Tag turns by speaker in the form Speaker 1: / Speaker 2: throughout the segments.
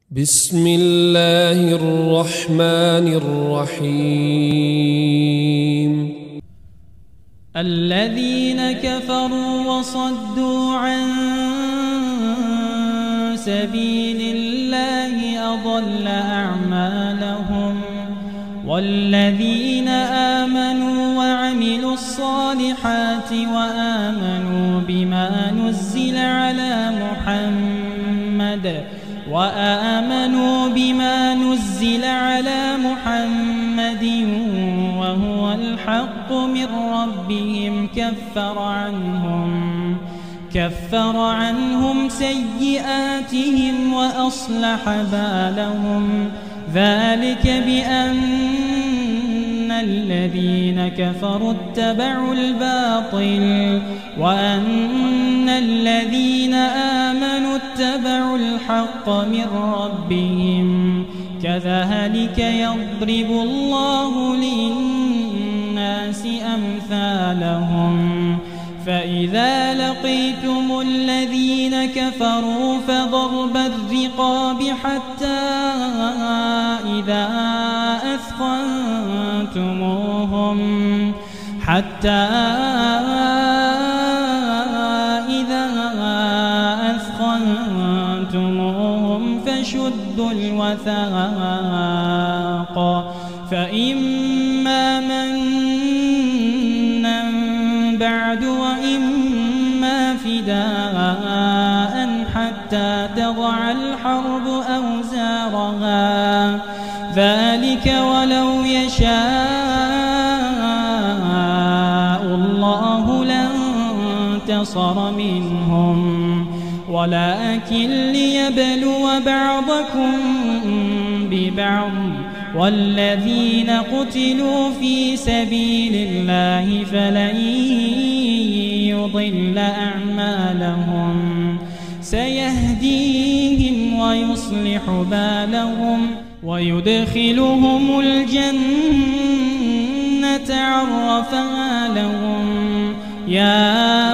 Speaker 1: بسم الله الرحمن الرحيم.
Speaker 2: الذين كفروا وصدوا عن سبيل الله أضل أعمالهم، والذين آمنوا وعملوا الصالحات وآمنوا بما نزل على محمد وهو الحق من ربهم كفر عنهم سيئاتهم وأصلح بالهم. ذلك بأن الذين كفروا اتبعوا الباطل وأن الذين آمنوا اتبعوا الحق من ربهم. كذلك يضرب الله للناس أمثالهم. فإذا لقيتم الذين كفروا فضرب الرقاب حتى إذا أثخنتموهم فشدوا الوثاق، فإما منا بعد وإما فداء حتى تضع الحرب أوزارها. ذلك ولو يشاء الله لانتصر منهم، ولكن ليبلو بعضكم ببعض. والذين قتلوا في سبيل الله فلن يضل أعمالهم، سيهديهم ويصلح بالهم ويدخلهم الجنة عرفها لهم. يا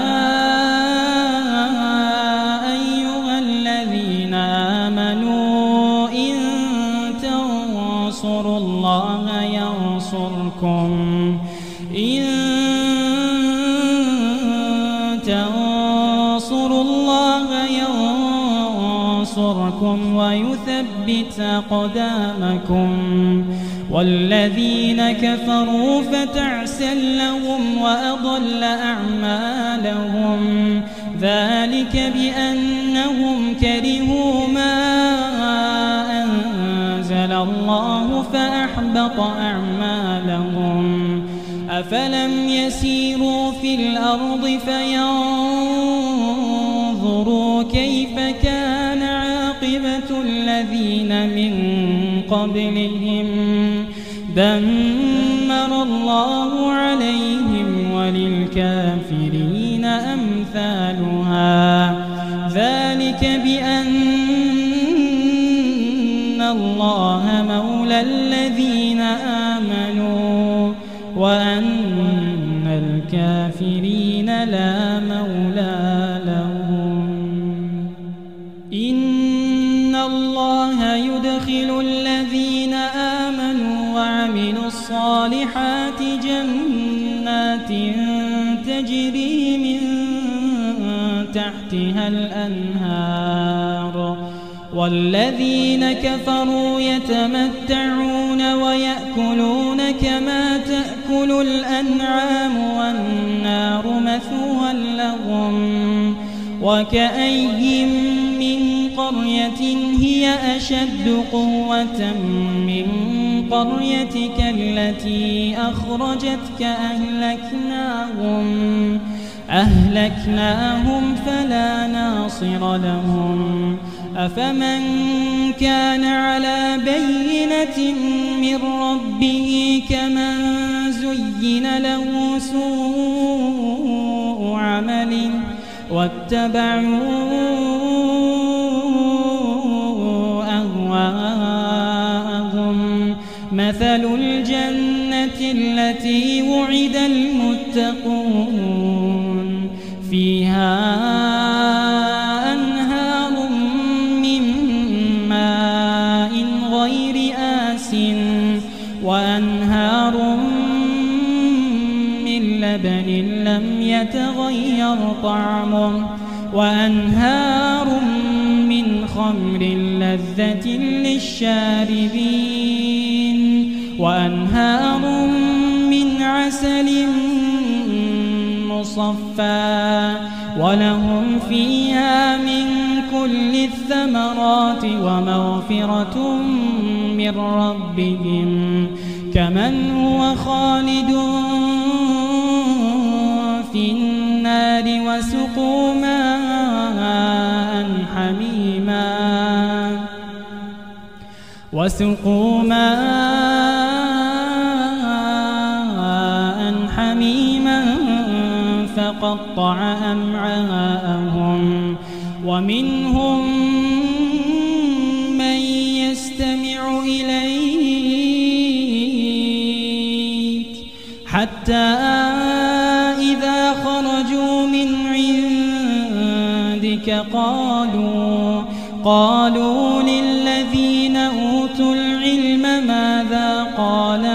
Speaker 2: أيها الذين آمنوا إن تنصروا الله ينصركم ويثبت أقدامكم. والذين كفروا فتعسا لهم وأضل أعمالهم. ذلك بأنهم كرهوا ما أنزل الله فأحبط أعمالهم. أفلم يسيروا في الأرض فينظروا كيف كان عاقبة الذين من قبلهم. دمر الله عليهم وللكافرين أمثالها. ذلك بأن الله مولى الذين آمنوا وأن الكافرين لا مولى لهم. إن الله يدخل الذين آمنوا وعملوا الصالحات جنات تجري من تحتها الأنهار. والذين كفروا يتمتعون ويأكلون كما تأكل الأنعام والنار مثوى لهم. وكأي من قرية هي أشد قوة من قريتك التي أخرجتك أهلكناهم فلا ناصر لهم. أفمن كان على بينة من ربه كمن زين له سوء عمله واتبعوا أهواءهم. مثل الجنة التي وعد المتقون فيها أنهار من ماء لبن لم يتغير طعمه وأنهار من خمر لذة للشاربين وأنهار من عسل مصفى ولهم فيها من كل الثمرات ومغفرة من ربهم كمن هو خالد في النار وسقوا ماء حميما فقطع أمعاءهم ومنهم من يستمع إليك حتى إذا خرجوا من عندك قالوا للذين أوتوا العلم ماذا قال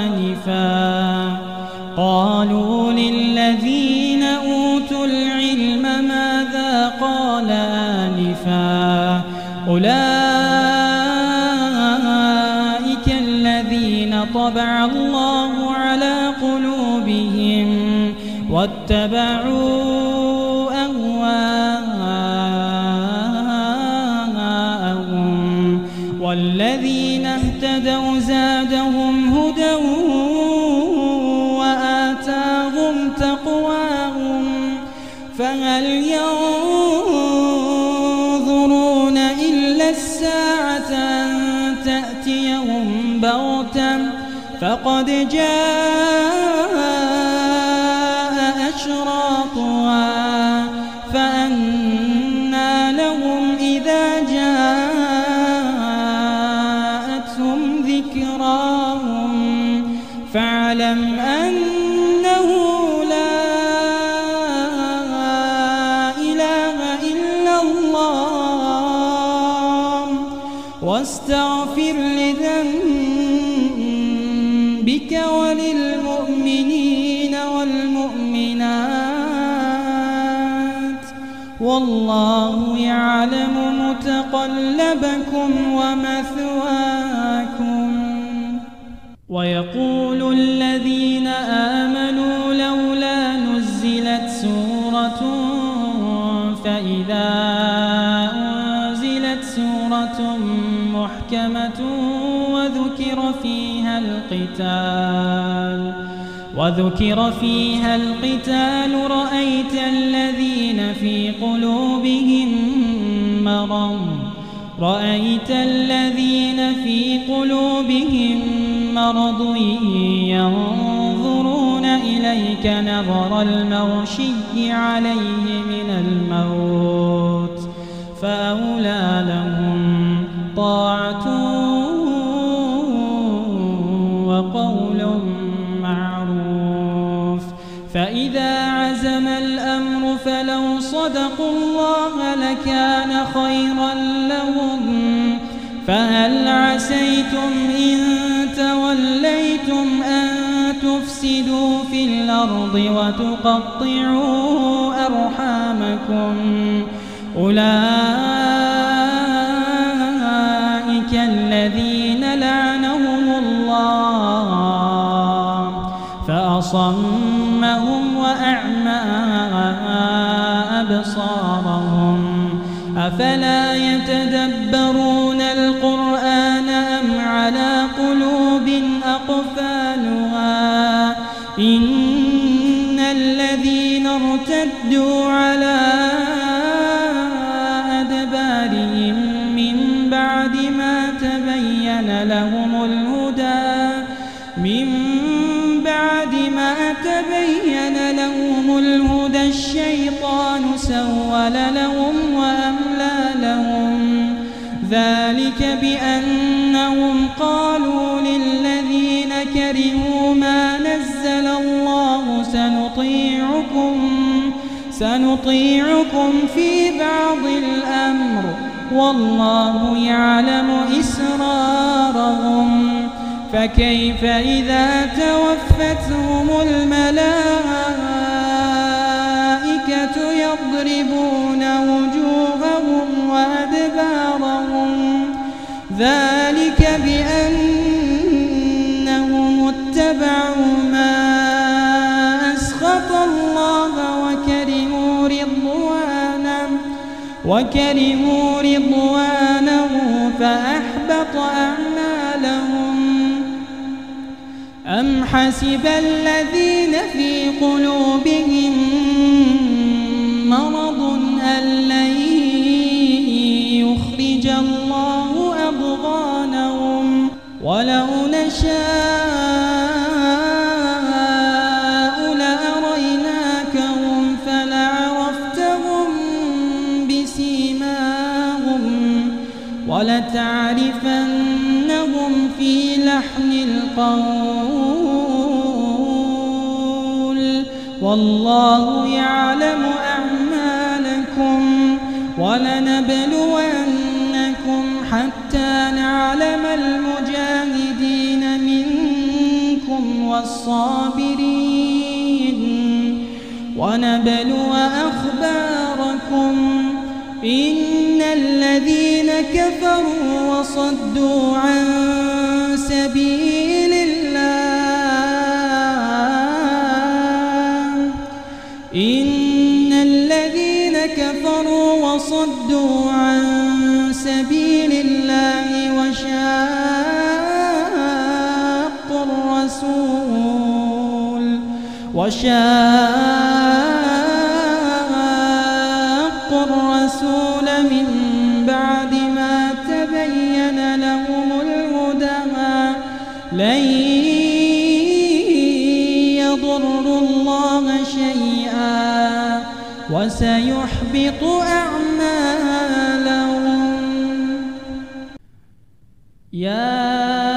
Speaker 2: آنفا أولئك الذين طبع الله على قلوبهم واتبعوا أهواءهم والذين اهتدوا زادهم هدى وآتاهم تقواهم فهل ينظرون إلا الساعة أن تأتيهم بغتة فقد جاء أشراطها فأنى لهم إذا جاءتهم ذكراهم فاعلم أنه لا إله إلا الله واستغفر لذنبك وللمؤمنين والمؤمنات والله يعلم متقلبكم ومثواكم. ويقول الذين آمنوا لولا نزلت سورة فإذا أنزلت سورة محكمة وذكر فيها القتال رأيت الذين في قلوبهم مرض ينظرون إليك نظر المغشي عليه من الموت فأولى لهم طاعة وقول معروف. فإذا عزم الأمر فلو صدقوا الله لكان خيرا لهم. فهل عسيتم إن توليتم أن تفسدوا في الأرض وتقطعوا أرحامكم أولئك الذين لعنهم الله فأصمهم وأعمى أبصارهم أفلا يتدبرون القرآن أم على قلوب أقفالها إن الذين ارتدوا على أدبارهم من بعد ما تبين لهم الهدى الشيطان سول لهم وأملى لهم ذلك بأنهم قالوا للذين كرهوا ما نزل الله سنطيعكم في بعض الأمر والله يعلم إسرارهم فكيف إذا توفتهم الملائكة ذلك بأنهم اتبعوا ما أسخط الله وكرهوا رضوانه فأحبط أعمالهم. أم حسب الذين في قلوبهم مرض أن لن يخرج الله أضغانهم ولو نشاء لأريناكهم فلعرفتهم بسيماهم ولتعرفنهم في لحن القول والله يعلم أعمالكم ولنبلونكم حتى نعلم المجاهدين منكم والصابرين ونبلو أخباركم. إن الذين كفروا وصدوا عن سبيل الله إن الذين كفروا وصدوا عن سبيل الله وشاقوا الرسول من بعد ما تبين لهم الهدى لن يضروا الله شيئا وسيحبط أعمالهم. يا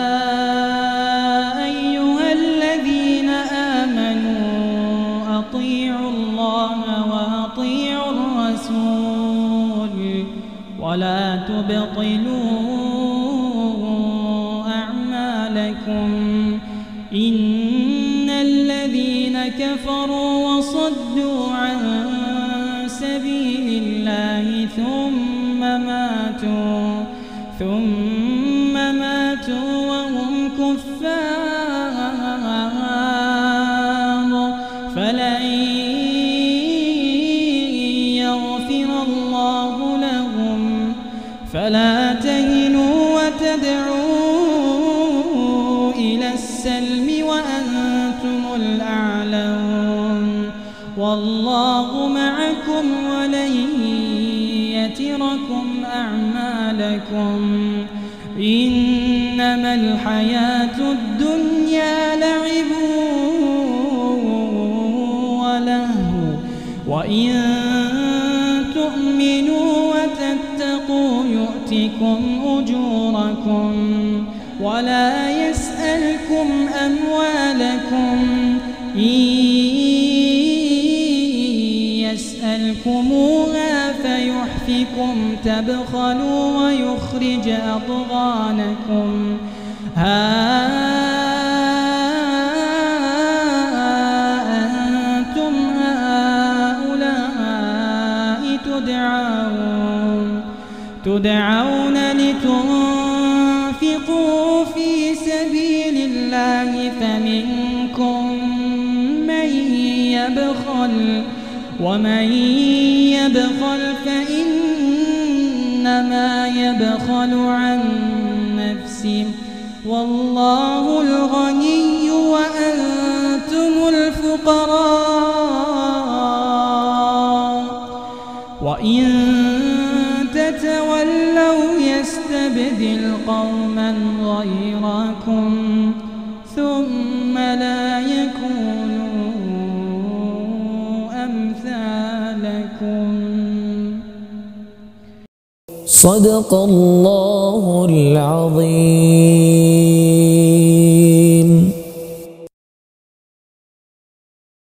Speaker 2: أيها الذين آمنوا أطيعوا الله وأطيعوا الرسول ولا تبطلوا أعمالكم. إن الذين كفروا وصدوا عن سبيل الله ثم ماتوا وهم كفار فلن يغفر الله لهم. فلا تهنوا وتدعوا إلى السلم وأنتم الأعلون والله معكم ولن يتركم أعمالكم. إنما الحياة الدنيا لعب ولهو وإن تؤمنوا وتتقوا يؤتكم أجوركم ولا يسألكم أموالكم. إن يسألكموها فيحفكم تبخلوا ويخرج أضغانكم. ها أنتم هؤلاء تدعون لتنفقوا في سبيل الله فمنكم من يبخل ومن يبخل فإنما يبخل عن نفسه والله الغني وأنتم الفقراء وإن تتولوا يستبدل قوما غيركم ثم لا يكونوا أمثالكم.
Speaker 3: صدق الله العظيم.